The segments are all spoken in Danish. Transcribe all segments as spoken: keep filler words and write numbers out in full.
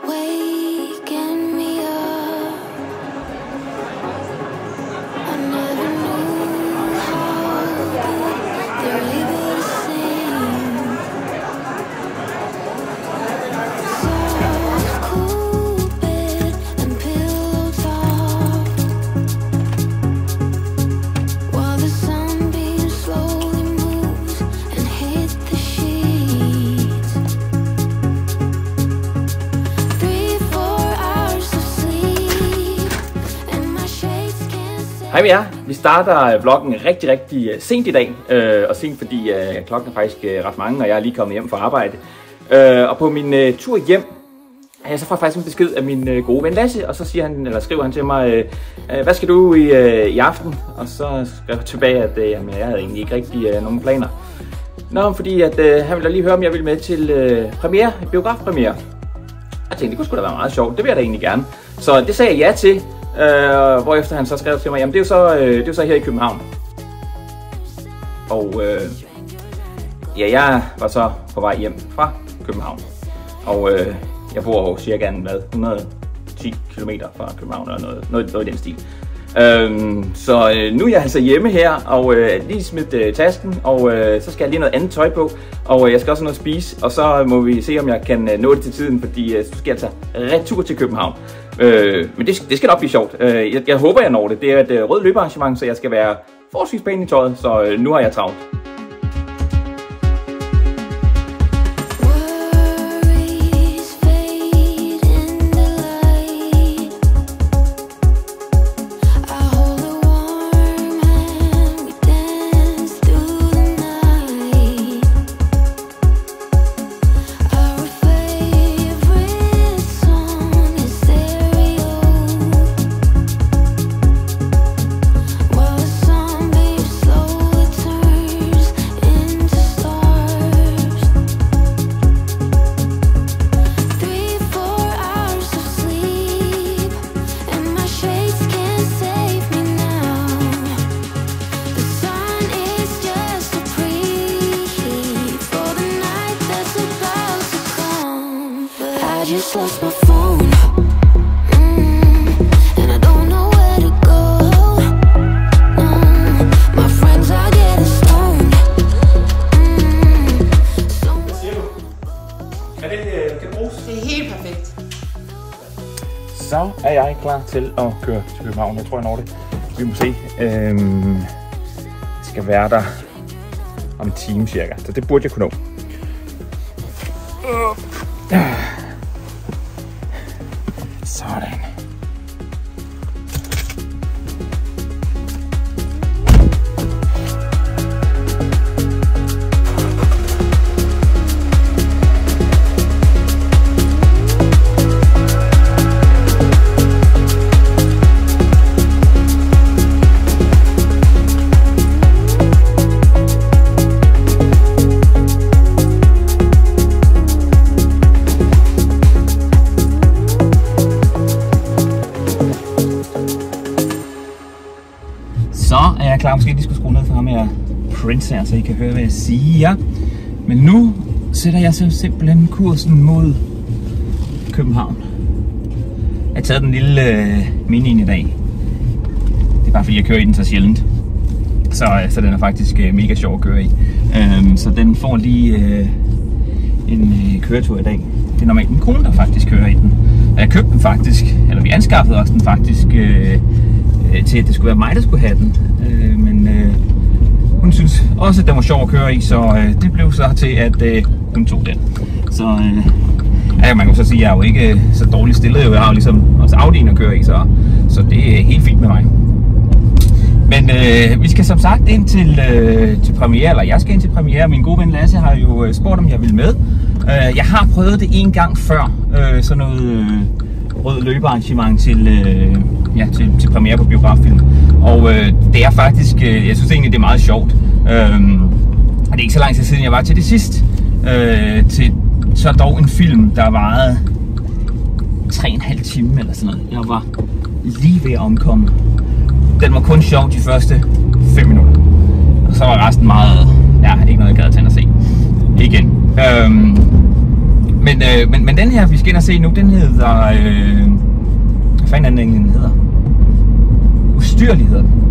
Hej med jer. Vi starter vloggen rigtig, rigtig sent i dag, øh, og sent fordi øh, klokken er faktisk øh, ret mange, og jeg er lige kommet hjem fra arbejde. Øh, og på min øh, tur hjem, øh, så får jeg faktisk en besked af min øh, gode ven Lasse, og så siger han, eller skriver han til mig, øh, hvad skal du i, øh, i aften? Og så skrev jeg tilbage, at øh, jamen, jeg havde egentlig ikke rigtig øh, nogen planer. Nå, fordi at, øh, han ville lige høre, om jeg ville med til øh, premiere, biografpremiere. Jeg tænkte, det kunne sgu da være meget sjovt, det vil jeg da egentlig gerne. Så det sagde jeg ja til. Uh, hvorefter han så skrev til mig, jamen det er jo så, uh, det er jo så her i København. Og uh, ja, jeg var så på vej hjem fra København. Og uh, jeg bor jo cirka en, hvad, et hundrede og ti kilometer fra København, eller noget, noget, noget i den stil. Uh, så uh, nu er jeg altså hjemme her, og uh, lige smidt uh, tasken, og uh, så skal jeg lige noget andet tøj på. Og uh, jeg skal også have noget at spise, og så må vi se, om jeg kan uh, nå det til tiden, fordi uh, så skal jeg altså retur til København. Øh, men det, det skal nok blive sjovt. Øh, jeg, jeg håber, jeg når det. Det er et øh, rødt løbearrangement, så jeg skal være forholdsvis pæn i tøjet, så øh, nu har jeg travlt. Just lost my phone, mm, and I don't know where to go. Mm, my friends are getting stoned. Mm, so Hvad siger du? Kan det, kan det bruges? Det er helt perfekt. Så er jeg klar til at køre til København. Jeg tror, jeg når det. Vi må se. Øhm, jeg skal være der om en time cirka, så det burde jeg kunne nå. Uh. Sådan. Så er jeg klar, måske lige skulle skrue ned for ham her Prince her, så I kan høre, hvad jeg siger. Men nu sætter jeg så simpelthen kursen mod København. Jeg har taget den lille øh, Mini i dag. Det er bare fordi, jeg kører i den så sjældent. Så, så den er faktisk øh, mega sjov at køre i. Øhm, så den får lige øh, en øh, køretur i dag. Det er normalt min kone, der faktisk kører i den. Og jeg købte den faktisk, eller vi anskaffede også den faktisk, øh, til at det skulle være mig, der skulle have den. Øh, men øh, hun synes også, at den var sjov at køre i, så øh, det blev så til, at øh, hun tog den. Så øh, ja, man kan så sige, at jeg er jo ikke så dårligt stillet. Jeg har jo ligesom også Audi'en at køre i, så, så det er helt fint med mig. Men øh, vi skal som sagt ind til, øh, til premiere, eller jeg skal ind til premiere. Min gode ven Lasse har jo øh, spurgt, om jeg vil med. Øh, jeg har prøvet det en gang før, øh, sådan noget øh, rød løbearrangement til, øh, ja, til, til premiere på biograffilm. Og øh, det er faktisk, øh, jeg synes egentlig, det er meget sjovt. Øh, og det er ikke så lang tid siden, jeg var til det sidst. Øh, til så dog en film, der varede tre og en halv time eller sådan noget. Jeg var lige ved at omkomme. Den var kun sjov de første fem minutter. Og så var resten meget, ja, ikke noget jeg gad til at se igen. Øhm, men, øh, men, men den her, vi skal ind og se nu, den hedder... Øh, hvad fanden er den hedder? Ustyrlig hedder den.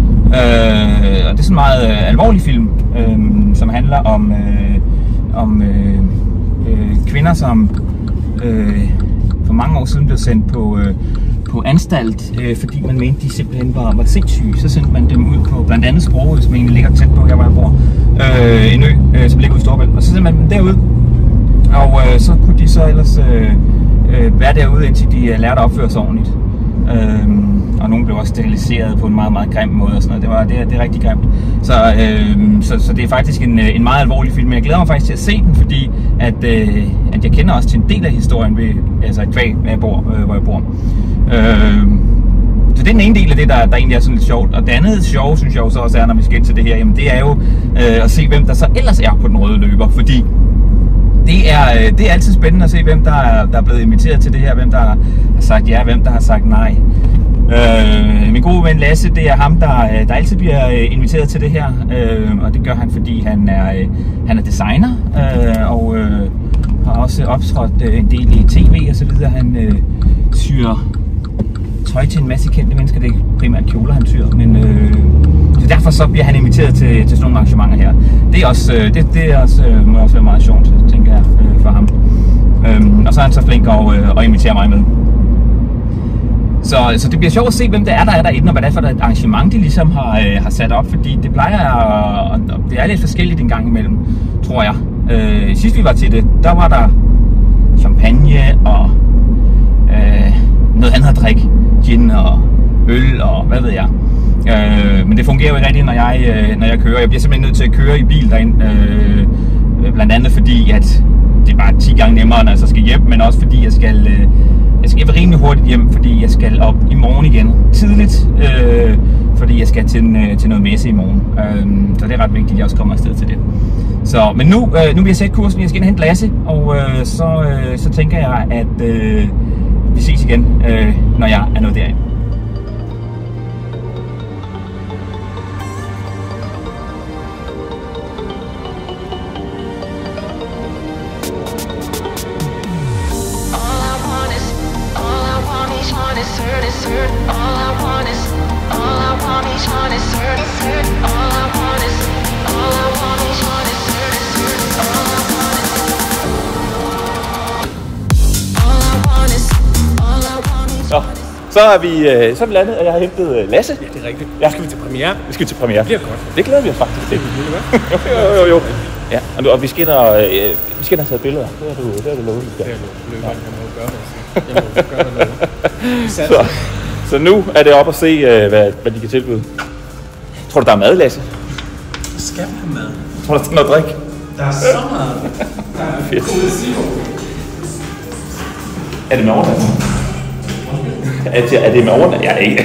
Øh, og det er sådan en meget øh, alvorlig film, øh, som handler om, øh, om øh, øh, kvinder, som øh, for mange år siden blev sendt på, øh, på anstalt, øh, fordi man mente, de simpelthen var, var sindssyge. Så sendte man dem ud på blandt andet Sprogø, som egentlig ligger tæt på her, hvor jeg bor. Øh, en ø, øh, som ligger ude i Storbælt. Og så sendte man dem derud, og øh, så kunne de så ellers øh, øh, være derude, indtil de øh, lærte at opføre sig ordentligt. Øhm, og nogen blev også steriliseret på en meget, meget grim måde og sådan noget. Det, var, det, er, det er rigtig grimt. Så, øhm, så, så det er faktisk en, en meget alvorlig film, men jeg glæder mig faktisk til at se den, fordi at, øh, at jeg kender også til en del af historien ved, altså kvæg, hvor jeg bor. Øh, hvor jeg bor. Øhm, så det er den ene del af det, der, der egentlig er sådan lidt sjovt. Og det andet sjove, synes jeg også, også er, når vi skal ind til det her, jamen det er jo øh, at se, hvem der så ellers er på den røde løber, fordi Det er, det er altid spændende at se, hvem der er, der er blevet inviteret til det her, hvem der har sagt ja, hvem der har sagt nej. Øh, min gode ven Lasse, det er ham, der, der altid bliver inviteret til det her, øh, og det gør han, fordi han er, han er designer, øh, og øh, har også optrådt en del i tv og så videre. Han øh, syr tøj til en masse kendte mennesker, det er primært kjoler, han syr, men øh, så derfor så bliver han inviteret til, til sådan nogle arrangementer her. Det er også, øh, det, det er også, øh, må også være meget sjovt, tænker jeg, øh, for ham. Øhm, og så er han så flink og, øh, og inviterer mig med. Så, så det bliver sjovt at se, hvem det er, der er derinde, og hvad det er for et arrangement, de ligesom har, øh, har sat op, fordi det plejer at, og det er lidt forskelligt en gang imellem, tror jeg. Øh, sidst vi var til det, der var der champagne og øh, noget andet at drikke, gin og øl og hvad ved jeg. Øh, men det fungerer jo ikke rigtigt, når jeg, øh, når jeg kører. Jeg bliver simpelthen nødt til at køre i bil derind, øh, blandt andet fordi, at det er bare ti gange nemmere, når jeg så skal hjem, men også fordi jeg skal, øh, jeg skal rimelig hurtigt hjem, fordi jeg skal op i morgen igen tidligt, øh, fordi jeg skal til, øh, til noget messe i morgen. Øh, så det er ret vigtigt, at jeg også kommer afsted til det. Så, men nu, øh, nu vil jeg sætte kursen, jeg skal ind og hente Lasse, og øh, så, øh, så tænker jeg, at øh, vi ses igen, øh, når jeg er nået derind. Så, så er vi øh, så er vi landet, og jeg har hentet øh, Lasse. Ja, det er rigtigt. Ja. Skal vi til premiere? Vi skal til premiere. Det bliver godt. Det glæder vi os faktisk til. Det jo, jo, jo, jo. Ja, og, nu, og vi skal ind og, øh, vi skal ind og tage billeder. Det er du, det er du lovet. Det er du lovet. Jeg må gøre det. Jeg må gøre noget. Så, så nu er det op at se, øh, hvad, hvad de kan tilbyde. Tror du, der er mad, Lasse? Skal vi have mad? Tror du, der er noget drik? Der er så meget. Der er fedt. Cola. Er det med overnatning? Er det, er det med overnatning? Ja, ikke.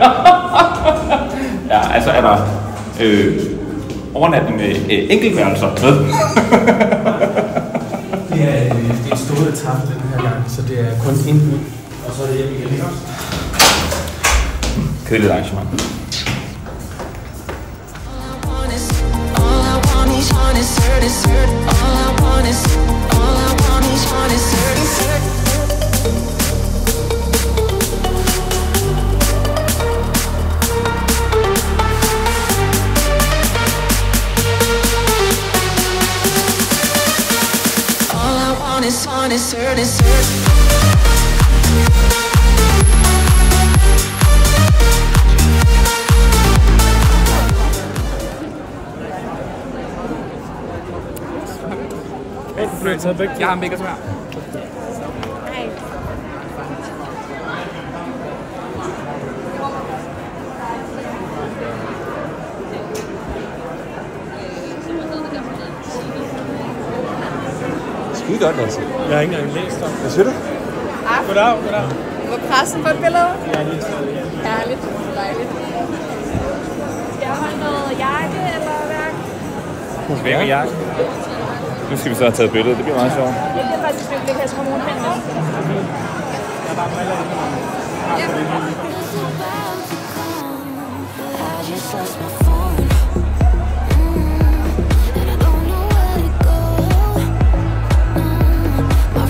Ja, altså er der øh, overnatning med øh, enkeltværelser med. Det er, øh, det er en stor etape den her gang, så det er kun en by, og så er det hjemme igen, ikke også? Kedeligt arrangement. It's hurt, it's hurt. Jeg har mega svært. Skide godt, Lasse. Jeg har ikke engang læst om. Hvad siger du? Goddag, goddag. På pressen på et billede. Jeg er lige stadig. Herligt. Dejligt. Skal jeg holde noget jakke eller værk? Væk med jakken. Nu skal vi så have taget billedet. Det bliver meget sjovt. Jeg bliver faktisk lidt, det kan jeg komme nogen hen med. Jeg er bare med lidt. My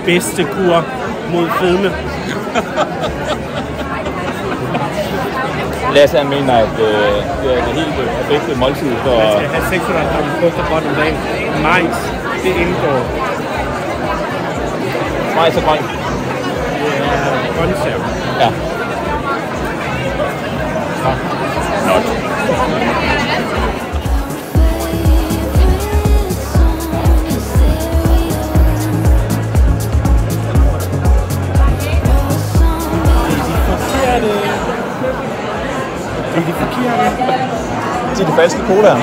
bedste kur mod fedme. Lasse han mener, at øh, det er det helt perfekte måltid for... Man skal have seks hundrede gram frugt og grønt om dagen. Majs, det indgår. Majs og grønt? Det er grøntsav. Ja. Godt. Det er de forkerte. Det er de falske colaer.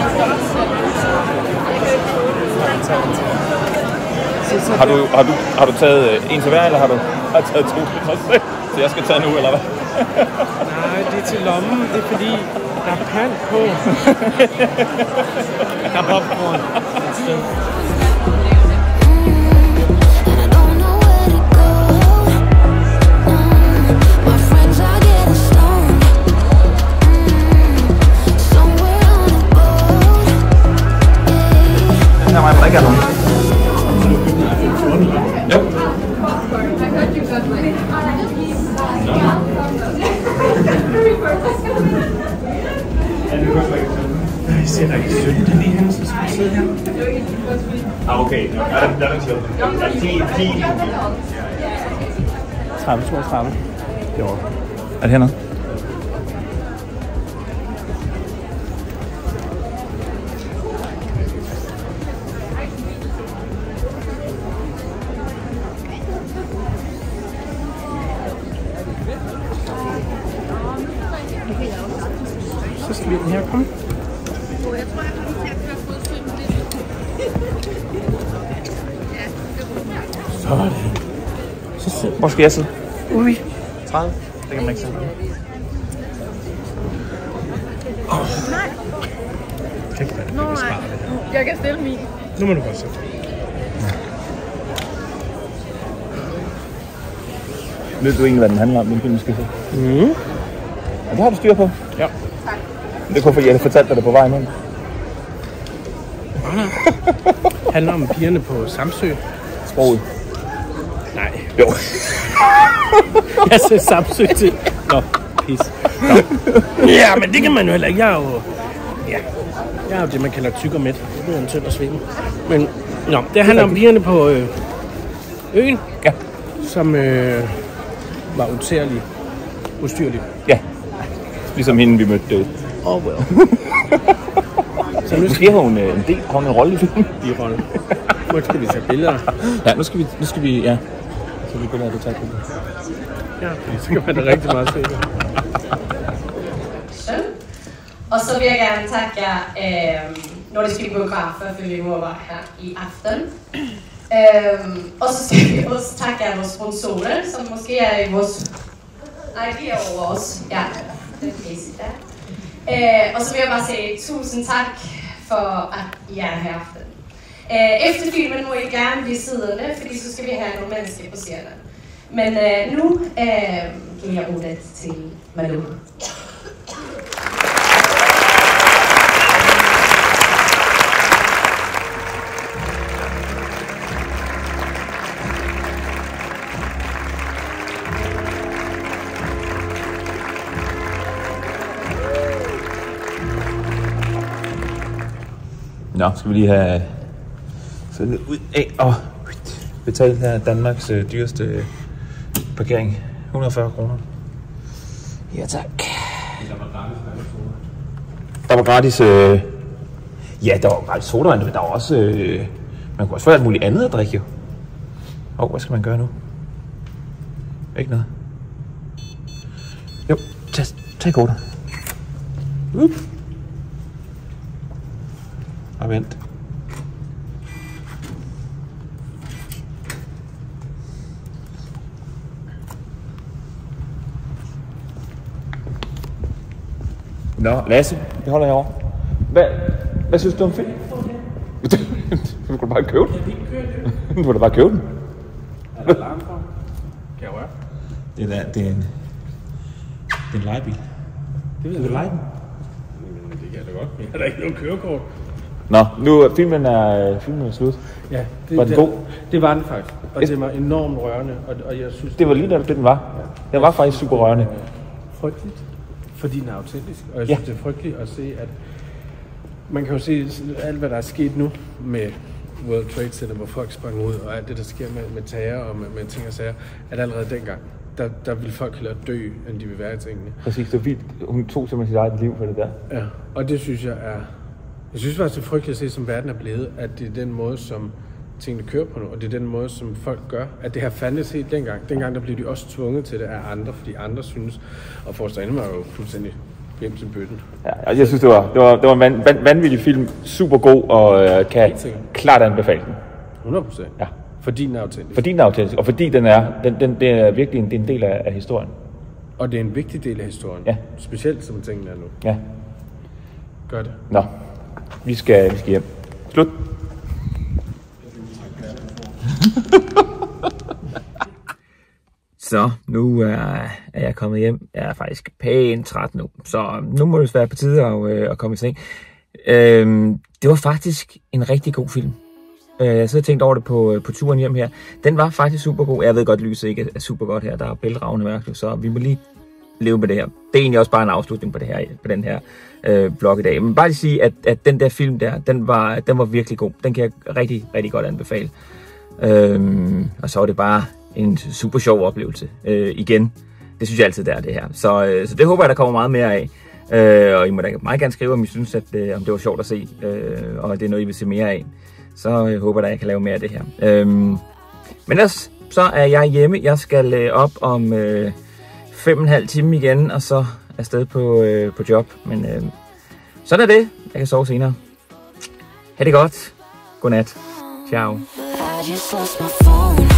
Har du, har, du, har du taget en til hver, eller har du har taget to? Så jeg skal tage nu, eller hvad? Nej, det er til lommen. Det er fordi, der er pant på. Der er popcorn et sted. Her var jeg ikke af nogen. Jo. Jeg ser da ikke sødt. Det er lige han, som skal sidde her. Ah, okay. Ja, der er ikke sjovt. ti, ti. tredive, toogtredive. Jo. Er det hernede? Så skal vi den her komme. Sådan. Så sidder Hvor skal jeg sidde? Ui. tredive? Det kan man ikke sige. Nå, nej. Jeg kan stille min. Nu må du godt sætte. Ved du egentlig, hvad den handler om, den film, skal se? Mm. Ja, det har du styr på. Ja. Det er kun fordi, jeg havde fortalt dig det på vej med. Handler om pigerne på Samsø. Sproget. Nej. Jo. Jeg ser Samsø til. Nå, pis. Nå. Ja, men det kan man jo heller ikke. Jeg er jo... Ja. Jeg er jo det, man kalder tyk og mæt. Det bliver en tynd og svimel. Men nå, det handler om pigerne på øh, øen. Ja. Som øh, var utærlige. Ustyrlige. Ja. Ligesom hende, vi mødte. Øh. Oh well. Så nu skal hun øh, en del komme en rolle i filmen. I rolle. Nu skal vi tage billeder. Ja, nu skal vi, nu skal vi, ja. Så vi billeder, du tager billeder. Ja, så kan man da rigtig meget se det. Og så vil jeg gerne takke øh, Nordiske Biografer for vi må være her i aften. Øh, og så skal vi også takke vores sponsorer, som måske er i vores... Nej, de er over os. Ja, det er pæsigt der. Øh, og så vil jeg bare sige tusind tak for, at I er her i aften. Øh, efter filmen må I gerne blive siddende, fordi så skal vi have nogle mennesker på scenen. Men øh, nu øh, giver jeg ordet til Malou. Nå, skal vi lige have fundet ud af og betale her Danmarks øh, dyreste øh, parkering. et hundrede og fyrre kroner. Ja, tak. Der var gratis, øh, ja, der var gratis sodavand, men der var også, øh, man kunne også få alt muligt andet at drikke jo. Åh, oh, hvad skal man gøre nu? Ikke noget. Jo, tag, tag kortet. Uh. Og vent. Nå, Lasse, vi holder herovre. Hvad, hvad synes du om film? Du kan bare købe den. Du kan da bare købe den. Er der alarm for? Kan jeg røre? Det er, det er en, det er en lejebil. Det ved jeg du lege den? Men det kan jeg da godt. Jeg har da ikke noget kørekort. Nå, nu filmen er filmen er slut. Ja, det, var den det, god? Det var den faktisk. og det var enormt rørende, og, og jeg synes... Det var lige det, den var. Den var faktisk super rørende. Frygteligt, fordi den er autentisk, og jeg Ja. synes, det er frygteligt at se, at... Man kan jo se alt, hvad der er sket nu med World Trade Center, hvor folk sprang ud, og alt det, der sker med, med terror og med, med ting og sager, at allerede dengang, der, der ville folk hellere dø, end de vil være i tingene. Præcis, det var vildt. Hun tog simpelthen sit eget liv for det der. Ja, og det synes jeg er... Jeg synes faktisk, det er frygteligt at se, som verden er blevet, at det er den måde, som tingene kører på nu, og det er den måde, som folk gør. At det her fandtes helt dengang. Dengang der blev de også tvunget til det af andre, fordi andre synes, og Forrest var jo fuldstændig hjem til bøtten. Ja, jeg synes, det var, det var, det var en van, van, vanvittig film. Super god, og øh, kan klart anbefale den. hundrede procent. Ja. Fordi den er autentisk. Fordi den er autentisk, og fordi den er, den, den, det er virkelig en, det er en del af, af historien. Og det er en vigtig del af historien. Ja. Specielt som tingene er nu. Ja. Gør det. Nå, vi skal, vi skal hjem. Slut. Så nu er, er jeg kommet hjem. Jeg er faktisk pænt træt nu, så nu må det være på tide at, øh, at komme i seng. Øhm, det var faktisk en rigtig god film. Øh, jeg sidder og tænkt over det på, på turen hjem her. Den var faktisk super god. Jeg ved godt, lyset ikke er super godt her. Der er bælragende mørkt, så vi må lige leve med det her. Det er egentlig også bare en afslutning på, det her, på den her øh, blog i dag. Men bare lige sige, at, at den der film der, den var, den var virkelig god. Den kan jeg rigtig, rigtig godt anbefale. Øhm, og så var det bare en super sjov oplevelse øh, igen. Det synes jeg altid, det er det her. Så, øh, så det håber jeg, der kommer meget mere af. Øh, og I må da meget gerne skrive, om I synes, at, øh, om det var sjovt at se, øh, og det er noget, I vil se mere af. Så jeg håber, at jeg kan lave mere af det her. Øh, men ellers, så er jeg hjemme. Jeg skal øh, op om øh, fem og en halv time igen, og så afsted på, øh, på job. Men øh, sådan er det. Jeg kan sove senere. Ha' det godt. Godnat. Ciao. I just lost my phone.